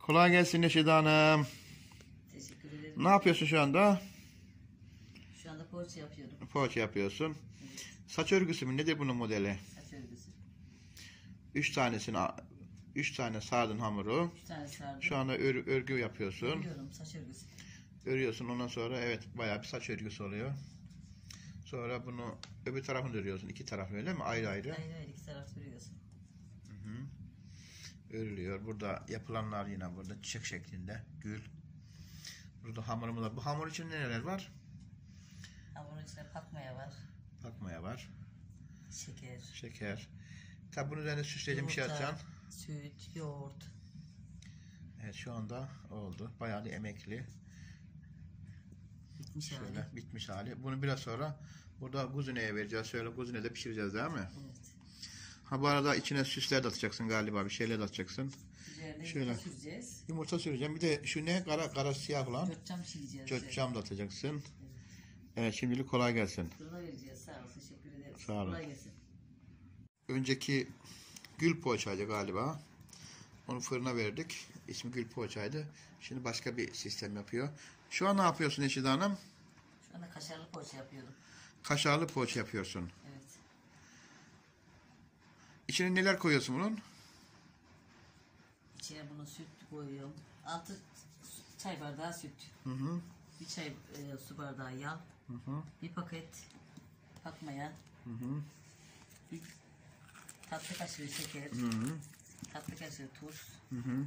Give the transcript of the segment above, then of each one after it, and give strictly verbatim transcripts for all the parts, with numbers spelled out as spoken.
Kolay gelsin Neşide Hanım. Teşekkür ederim. Ne yapıyorsun şu anda? Şu anda poğaça yapıyorum. Poğaça yapıyorsun. Evet. Saç örgüsü mü? Nedir bunun modeli? Saç örgüsü. Üç tanesini, üç tane sardın hamuru. Üç tane sardım. Şu anda ör, örgü yapıyorsun. Örüyorum, saç örgüsü. Örüyorsun, ondan sonra evet bayağı bir saç örgüsü oluyor. Sonra bunu öbür tarafını da örüyorsun. İki taraf öyle mi? Ayrı ayrı. Ayrı ayrı iki taraf örüyorsun. Hı hı. Örülüyor. Burada yapılanlar yine burada çiçek şeklinde. Gül. Burada hamurumuz var. Bu hamur için neler var? Hamurun içine pakmaya var. Pakmaya var. Şeker. Şeker. Tabi bunun üzerine süsleyeceğim bir şey Yumurta, atacaksın. süt, yoğurt. Evet şu anda oldu. Bayağı da emekli. Bitmiş Şöyle hali. bitmiş hali. Bunu biraz sonra burada kuzuneye vereceğiz. Şöyle kuzuneye de pişireceğiz değil mi? Evet. Ha bu arada içine süsler de atacaksın galiba. Bir şeyler de atacaksın. Üzerine Şöyle. yumurta süreceğiz. Yumurta süreceğim. Bir de şu ne? Kara, kara siyah olan. Götçam pişireceğiz. Götçam da atacaksın. Evet. Evet şimdilik kolay gelsin. Fırına vereceğiz. Sağ ol. Teşekkür ederiz. Sağ olun. Kolay gelsin. Önceki gül poğaçaydı galiba. Onu fırına verdik. İsmi gül poğaçaydı. Şimdi başka bir sistem yapıyor. Şu an ne yapıyorsun Neşide Hanım? Şu anda kaşarlı poğaça yapıyorum. Kaşarlı poğaça yapıyorsun. Evet. İçine neler koyuyorsun bunun? İçine bunu süt koyuyorum. Altı çay bardağı süt. Hı hı. Bir çay e, su bardağı yağ. Hı hı. Bir paket pakmaya. Hı hı. Bir tatlı kaşığı şeker. Hı hı. Tatlı kaşığı tuz. Hı hı.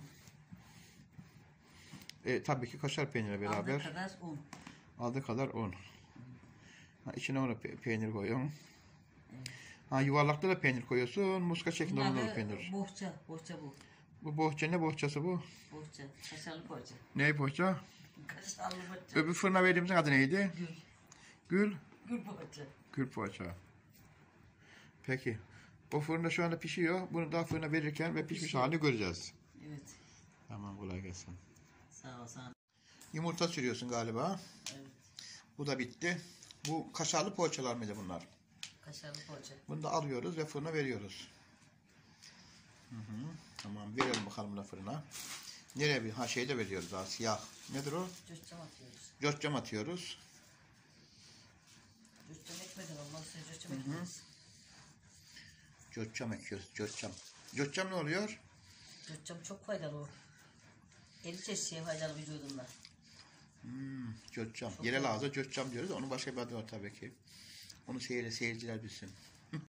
E, tabii ki kaşar peyniri beraber. Aldığı kadar un. Aldığı kadar un. Ha, içine ona pe peynir koyuyorum. Evet. Ha, yuvarlakta da peynir koyuyorsun. Muska şeklinde Bunlar onda da da peynir. bohça. Bohça bu. Bu bohça ne bohçası bu? Bohça. Kaşarlı poğaça. Ne bohça? Kaşarlı poğaça. Öbür fırına verdiğimizin adı neydi? Gül. Gül. Gül poğaça. Gül poğaça. Peki. O fırında şu anda pişiyor. Bunu daha fırına verirken ve pişmiş Pişiyor. halini göreceğiz. Evet. Tamam kolay gelsin. Sağ ol sana. Yumurta sürüyorsun galiba. Evet. Bu da bitti. Bu kaşarlı poğaçalar mıydı bunlar? Kaşarlı poğaça. Bunu da alıyoruz ve fırına veriyoruz. Hı hı. Tamam verelim bakalım da fırına. Nereye bir ha şeyde veriyoruz daha siyah. Nedir o? Coşcam atıyoruz. Coşcam atıyoruz. Coşcam ekmeden olmazsa coşcam ekmez. Coşcam ekiyoruz. Coşcam. Coşcam ne oluyor? Coşcam çok faydalı o. elli çeşit şey faydalı vücudunda. Hmm, coşcam. Çok Yerel faydalı. ağızda coşcam diyoruz. Onun başka bir adı var tabii ki. Onu seyir, seyirciler bilsin.